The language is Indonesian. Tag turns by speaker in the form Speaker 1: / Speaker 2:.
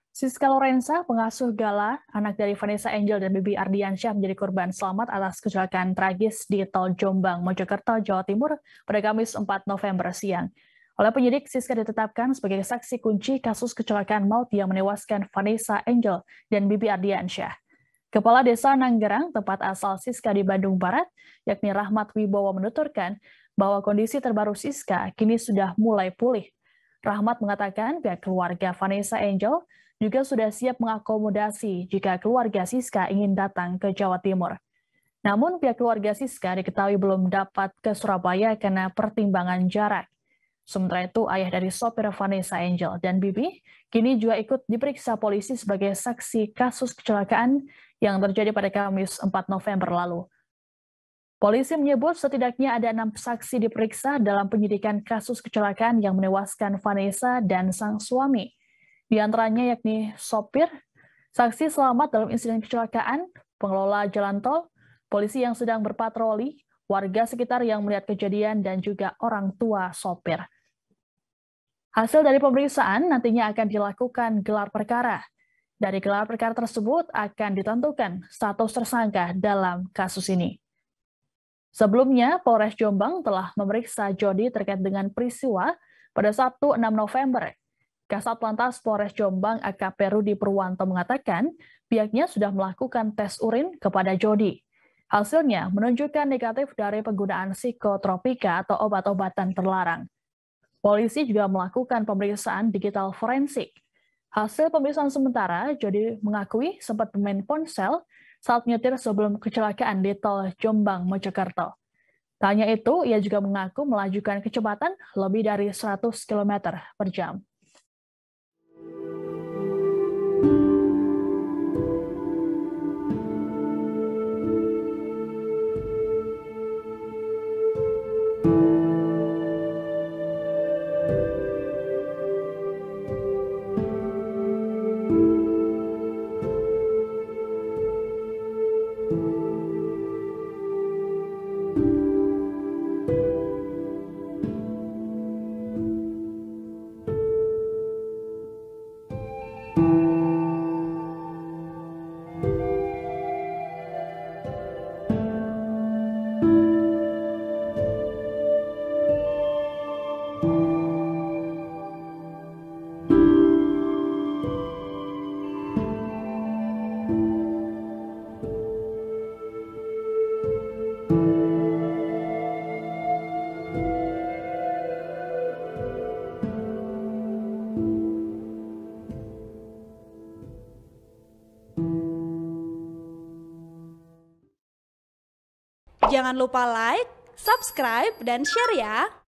Speaker 1: Siska Lorenza, pengasuh Gala, anak dari Vanessa Angel dan Bibi Ardiansyah menjadi korban selamat atas kecelakaan tragis di Tol Jombang, Mojokerto, Jawa Timur pada Kamis 4 November siang. Oleh penyidik, Siska ditetapkan sebagai saksi kunci kasus kecelakaan maut yang menewaskan Vanessa Angel dan Bibi Ardiansyah. Kepala Desa Nanggerang, tempat asal Siska di Bandung Barat, yakni Rahmat Wibowo menuturkan bahwa kondisi terbaru Siska kini sudah mulai pulih. Rahmat mengatakan pihak keluarga Vanessa Angel juga sudah siap mengakomodasi jika keluarga Siska ingin datang ke Jawa Timur. Namun pihak keluarga Siska diketahui belum dapat ke Surabaya karena pertimbangan jarak. Sementara itu, ayah dari sopir Vanessa Angel dan Bibi kini juga ikut diperiksa polisi sebagai saksi kasus kecelakaan yang terjadi pada Kamis 4 November lalu. Polisi menyebut setidaknya ada 6 saksi diperiksa dalam penyidikan kasus kecelakaan yang menewaskan Vanessa dan sang suami. Di antaranya yakni sopir, saksi selamat dalam insiden kecelakaan, pengelola jalan tol, polisi yang sedang berpatroli, warga sekitar yang melihat kejadian, dan juga orang tua sopir. Hasil dari pemeriksaan nantinya akan dilakukan gelar perkara. Dari gelar perkara tersebut akan ditentukan status tersangka dalam kasus ini. Sebelumnya, Polres Jombang telah memeriksa Jody terkait dengan peristiwa pada Sabtu 6 November. Kasat Lantas Polres Jombang AKP Rudi Purwanto mengatakan pihaknya sudah melakukan tes urin kepada Jody. Hasilnya menunjukkan negatif dari penggunaan psikotropika atau obat-obatan terlarang. Polisi juga melakukan pemeriksaan digital forensik. Hasil pemeriksaan sementara, Jody mengakui sempat bermain ponsel saat nyetir sebelum kecelakaan di tol Jombang, Mojokerto. Tak hanya itu, ia juga mengaku melajukan kecepatan lebih dari 100 km per jam.
Speaker 2: Jangan lupa like, subscribe, dan share ya!